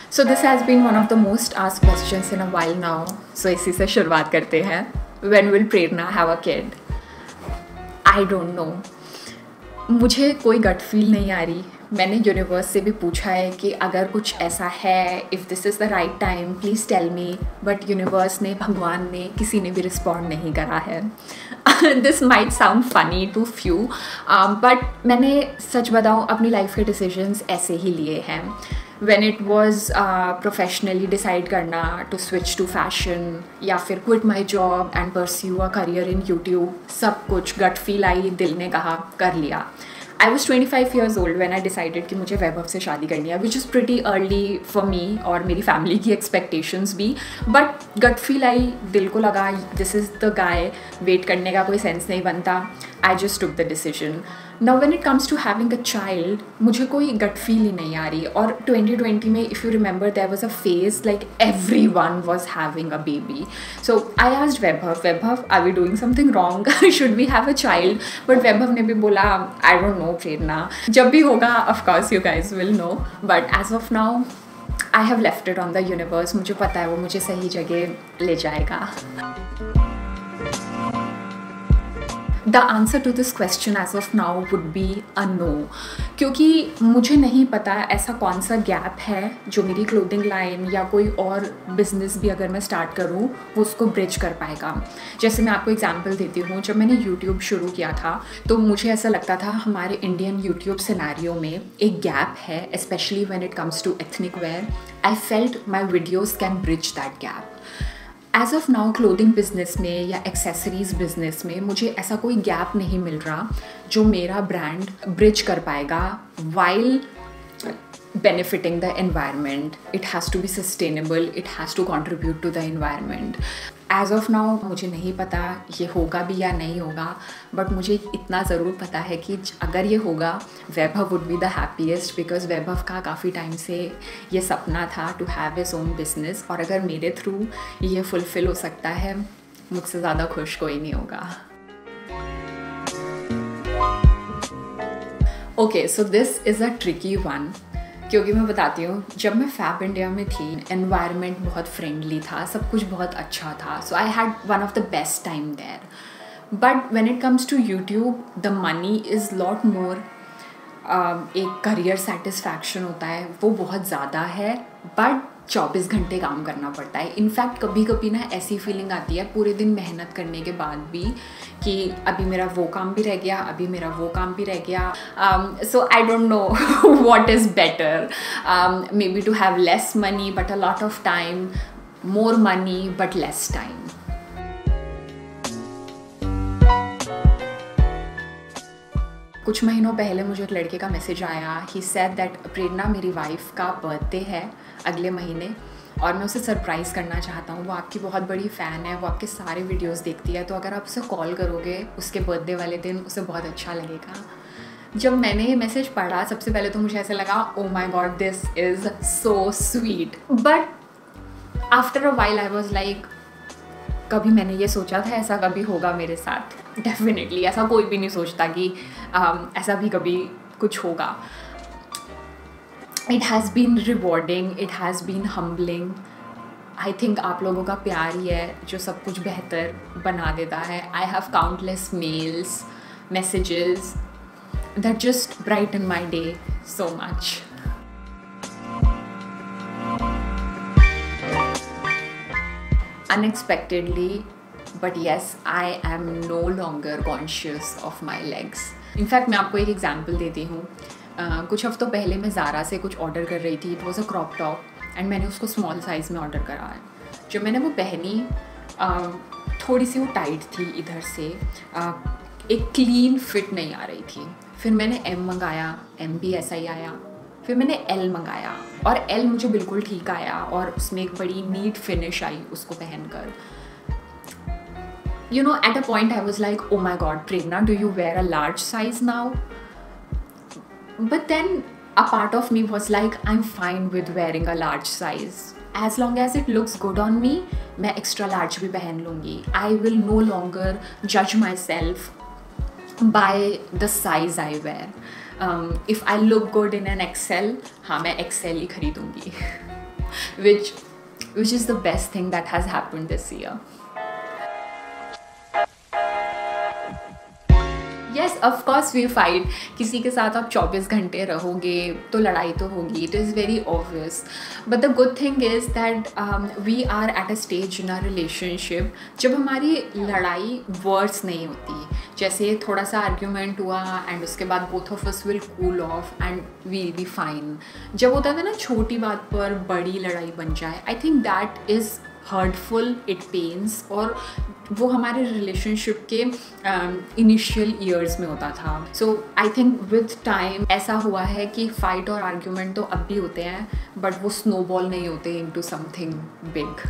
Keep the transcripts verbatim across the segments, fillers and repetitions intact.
So this has been one of the most asked questions in a while now. So इसी से शुरुआत करते हैं. When will Prerna have a kid? I don't know. मुझे कोई gut feel नहीं आ रही. मैंने यूनिवर्स से भी पूछा है कि अगर कुछ ऐसा है, if this is the right time please tell me, but universe ने, भगवान ने, किसी ने भी रिस्पॉन्ड नहीं करा है. This might sound funny to few, but मैंने सच बताऊँ अपनी लाइफ के डिसीजंस ऐसे ही लिए हैं. When it was professionally uh, decide करना टू स्विच टू फैशन या फिर quit my job and pursue a career in YouTube, सब कुछ गट फील आई, दिल ने कहा कर लिया. I was twenty five years old when I decided कि मुझे वैभव से शादी करनी है, which is pretty early for me और मेरी फैमिली की एक्सपेक्टेशंस भी. बट गट फील आई, दिल को लगा this is the guy, wait करने का कोई सेंस नहीं बनता. I just took the decision. Now when it comes to having a child, मुझे कोई gut feel ही नहीं आ रही. और twenty twenty में, if you remember, there was a phase like everyone was having a baby. So I asked Vaibhav, Vaibhav, are we doing something wrong? Should we have a child? But Vaibhav ने भी बोला, I don't know, Prerna. जब भी होगा, of course you guys will know. But as of now, I have left it on the universe. मुझे पता है वो मुझे सही जगह ले जाएगा. The answer to this question as of now would be a no. क्योंकि मुझे नहीं पता ऐसा कौन सा गैप है जो मेरी क्लोथिंग लाइन या कोई और बिजनेस भी अगर मैं स्टार्ट करूँ वो उसको ब्रिज कर पाएगा. जैसे मैं आपको एग्जांपल देती हूँ, जब मैंने यूट्यूब शुरू किया था तो मुझे ऐसा लगता था हमारे इंडियन यूट्यूब सिनेरियो में एक गैप है, specially when it comes to ethnic wear. I felt my videos can bridge that gap. As of now clothing business में या एक्सेसरीज बिजनेस में मुझे ऐसा कोई गैप नहीं मिल रहा जो मेरा ब्रांड ब्रिज कर पाएगा while benefiting the environment. It has to be sustainable, it has to contribute to the environment. As of now मुझे नहीं पता ये होगा भी या नहीं होगा, बट मुझे इतना ज़रूर पता है कि अगर ये होगा वैभव would be the happiest, because वैभव का काफ़ी टाइम से ये सपना था to have his own business, और अगर मेरे थ्रू ये फुलफिल हो सकता है, मुझसे ज़्यादा खुश कोई नहीं होगा. Okay, so this is a tricky one. क्योंकि मैं बताती हूँ, जब मैं फैब इंडिया में थी एनवायरनमेंट बहुत फ्रेंडली था, सब कुछ बहुत अच्छा था. So I had one of the best time there. But when it comes to YouTube the money is lot more. एक करियर सेटिस्फैक्शन होता है वो बहुत ज़्यादा है, बट चौबीस घंटे काम करना पड़ता है. इनफैक्ट कभी कभी ना ऐसी फीलिंग आती है पूरे दिन मेहनत करने के बाद भी कि अभी मेरा वो काम भी रह गया, अभी मेरा वो काम भी रह गया. So I don't know what is better. Maybe to have less money but a lot of time, more money but less time. कुछ महीनों पहले मुझे एक लड़के का मैसेज आया. ही सेड दैट प्रेरणा, मेरी वाइफ का बर्थडे है अगले महीने और मैं उसे सरप्राइज़ करना चाहता हूँ. वो आपकी बहुत बड़ी फ़ैन है, वो आपके सारे वीडियोस देखती है, तो अगर आप उसे कॉल करोगे उसके बर्थडे वाले दिन उसे बहुत अच्छा लगेगा. जब मैंने ये मैसेज पढ़ा सबसे पहले तो मुझे ऐसा लगा, oh my god, this is so sweet. But after a while I was like, कभी मैंने ये सोचा था ऐसा कभी होगा मेरे साथ? डेफिनेटली ऐसा कोई भी नहीं सोचता कि um, ऐसा भी कभी कुछ होगा. It has been rewarding, it has been humbling. I think आप लोगों का प्यार ही है जो सब कुछ बेहतर बना देता है. I have countless mails, messages that just brighten my day so much. Unexpectedly, but yes, I am no longer conscious of my legs. In fact, मैं आपको एक एग्जाम्पल देती हूँ. uh, कुछ हफ्तों पहले मैं ज़ारा से कुछ ऑर्डर कर रही थी. It was a crop top and मैंने उसको स्मॉल साइज़ में ऑर्डर करा है. जब मैंने वो पहनी, uh, थोड़ी सी वो टाइट थी इधर से, uh, एक क्लीन फिट नहीं आ रही थी. फिर मैंने एम मंगाया, एम भी ऐसा ही आया. फिर मैंने एल मंगाया और एल मुझे बिल्कुल ठीक आया और उसमें एक बड़ी नीट फिनिश आई उसको पहनकर. You know, at a point I was like, oh my god Prerna, do you wear a large size now? But then a part of me was like, I am fine with wearing a large size. As long as it looks good on me, मैं extra large भी पहन लूँगी. I will no longer जज my self by the size I wear. If I look good in an XL, हाँ मैं XL ही खरीदूँगी. which which is the best thing that has happened this year. Yes, of course we fight. किसी के साथ आप चौबीस घंटे रहोगे तो लड़ाई तो होगी. It is very obvious. But the good thing is that um, we are at a stage in our relationship जब हमारी लड़ाई worse नहीं होती. जैसे थोड़ा सा argument हुआ and उसके बाद both of us will cool off and we'll be fine. जब होता था ना छोटी बात पर बड़ी लड़ाई बन जाए, I think that is hurtful, it pains, और वो हमारे रिलेशनशिप के इनिशियल um, ईयर्स में होता था. So I think with time ऐसा हुआ है कि फाइट और आर्ग्यूमेंट तो अब भी होते हैं, बट वो स्नोबॉल नहीं होते into something big.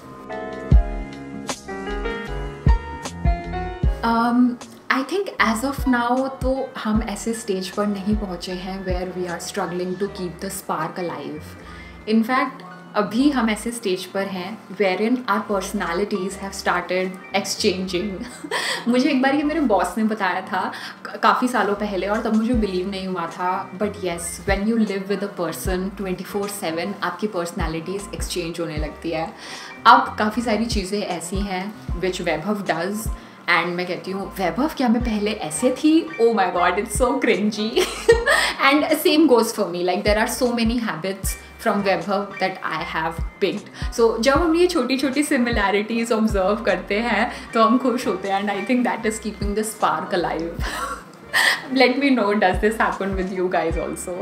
I think as of now तो हम ऐसे स्टेज पर नहीं पहुँचे हैं where we are struggling to keep the spark alive. In fact अभी हम ऐसे स्टेज पर हैं where in our personalities have started exchanging. मुझे एक बार ये मेरे बॉस ने बताया था काफ़ी सालों पहले, और तब मुझे बिलीव नहीं हुआ था. But yes, when you live with a person twenty four seven आपकी पर्सनैलिटीज़ एक्सचेंज होने लगती है. अब काफ़ी सारी चीज़ें ऐसी हैं विच वैभव डज, एंड मैं कहती हूँ वैभव क्या मैं पहले ऐसे थी? Oh my god, it's so cringy. And same goes for me. Like there are so many habits from Vaibhav that I have picked. So जब हम ये छोटी छोटी similarities observe करते हैं तो हम खुश होते हैं, and I think that is keeping the spark alive. Let me know, does this happen with you guys also?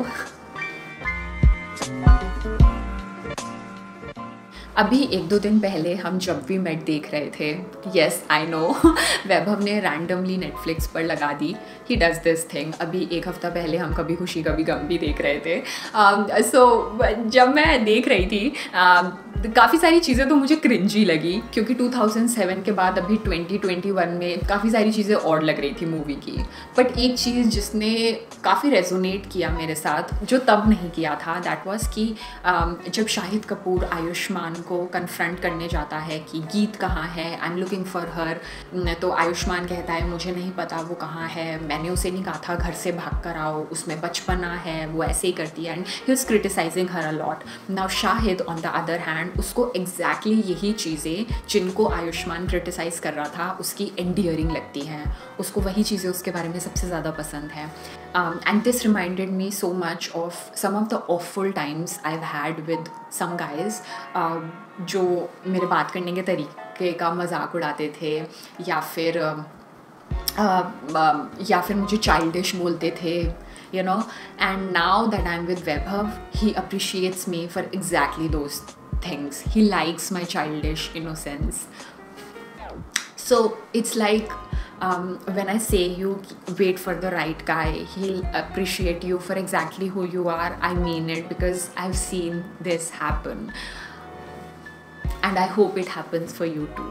अभी एक दो दिन पहले हम जब भी मेट देख रहे थे. येस आई नो, वैभव ने रैंडमली नेटफ्लिक्स पर लगा दी. He does this thing. अभी एक हफ्ता पहले हम कभी खुशी कभी गम भी देख रहे थे. सो um, so, जब मैं देख रही थी uh, काफ़ी सारी चीज़ें तो मुझे क्रिंजी लगी, क्योंकि टू थाउजेंड सेवन के बाद अभी ट्वेंटी ट्वेंटी वन में काफ़ी सारी चीज़ें और लग रही थी मूवी की. बट एक चीज़ जिसने काफ़ी रेजोनेट किया मेरे साथ, जो तब नहीं किया था, दैट वाज कि um, जब शाहिद कपूर आयुष्मान को कन्फ्रंट करने जाता है कि गीत कहाँ है, I am looking for her, तो आयुष्मान कहता है मुझे नहीं पता वो कहाँ है, मैंने उसे नहीं कहा था घर से भाग कर आओ, उसमें बचपना है, वो ऐसे ही करती है, and he was criticising her a lot. Now Shahid on the other hand उसको एग्जैक्टली exactly यही चीज़ें जिनको आयुष्मान क्रिटिसाइज़ कर रहा था उसकी एंडियरिंग लगती हैं. उसको वही चीज़ें उसके बारे में सबसे ज़्यादा पसंद है. And this reminded me so much of some of the awful times I have had with some guys जो मेरे बात करने के तरीके का मजाक उड़ाते थे, या फिर uh, uh, या फिर मुझे चाइल्डिश बोलते थे, you know. And now that I'm with Vaibhav, he appreciates me for exactly those things. He likes my childish innocence. So it's like um, when I say you wait for the right guy, he'll appreciate you for exactly who you are. I mean it, because I've seen this happen, and I hope it happens for you too.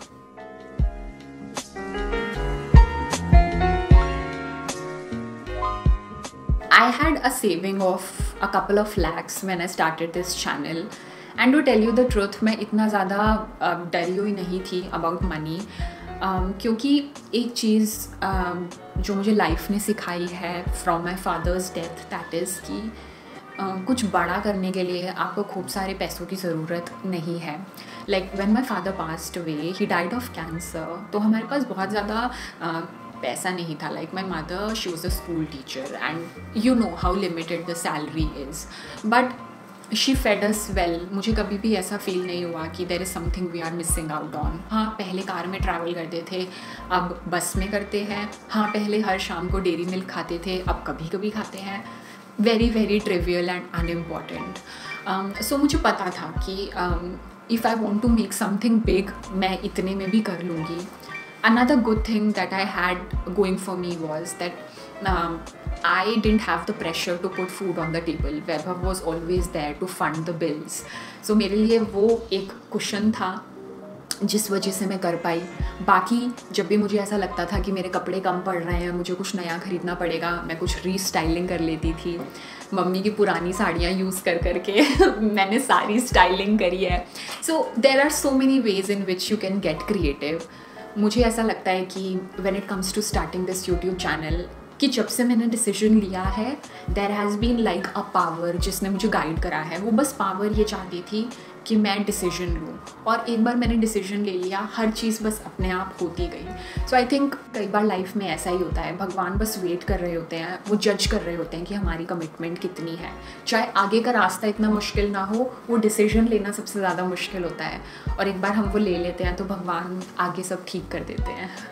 I had a saving of a couple of lakhs when I started this channel, and to tell you the truth, मैं इतना ज़्यादा डरी हुई नहीं थी about money, um, क्योंकि एक चीज़ um, जो मुझे लाइफ ने सिखाई है from my father's death, that is कि uh, कुछ बड़ा करने के लिए आपको खूब सारे पैसों की ज़रूरत नहीं है. Like when my father passed away, he died of cancer, तो हमारे पास बहुत ज़्यादा uh, पैसा नहीं था. Like my mother, she was a school teacher, and you know how limited the salary is, but she fed us well. मुझे कभी भी ऐसा फील नहीं हुआ कि there is something we are missing out on. हाँ, पहले कार में ट्रैवल करते थे, अब बस में करते हैं. हाँ, पहले हर शाम को डेयरी मिल्क खाते थे, अब कभी कभी खाते हैं. Very very trivial and unimportant. So मुझे पता था कि if I want to make something big, मैं इतने में भी कर लूँगी. Another good thing that I had going for me was that um, I didn't have the pressure to put food on the table. Vaibhav was always there to fund the bills. So मेरे लिए वो एक cushion था जिस वजह से मैं कर पाई. बाकी जब भी मुझे ऐसा लगता था कि मेरे कपड़े कम पड़ रहे हैं, मुझे कुछ नया ख़रीदना पड़ेगा, मैं कुछ रीस्टाइलिंग कर लेती थी. मम्मी की पुरानी साड़ियाँ यूज़ कर करके मैंने सारी स्टाइलिंग करी है. So there are so many ways in which you can get creative. मुझे ऐसा लगता है कि when it comes to starting this YouTube channel, कि जब से मैंने डिसीजन लिया है there has been like a power जिसने मुझे गाइड करा है। वो बस पावर ये चाहती थी कि मैं डिसीजन लूँ, और एक बार मैंने डिसीजन ले लिया हर चीज़ बस अपने आप होती गई। सो आई थिंक कई बार लाइफ में ऐसा ही होता है, भगवान बस वेट कर रहे होते हैं, वो जज कर रहे होते हैं कि हमारी कमिटमेंट कितनी है। चाहे आगे का रास्ता इतना मुश्किल ना हो, वो डिसीजन लेना सबसे ज़्यादा मुश्किल होता है, और एक बार हम वो ले लेते हैं तो भगवान आगे सब ठीक कर देते हैं।